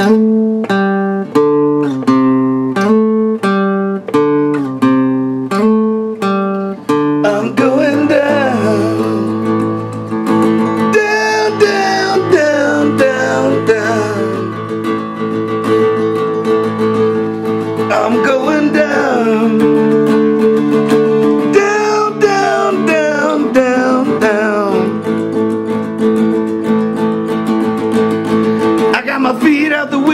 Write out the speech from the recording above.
I'm going down, down, down, down, down, down. I'm going down, down, down, down, down, down. I got my feet out the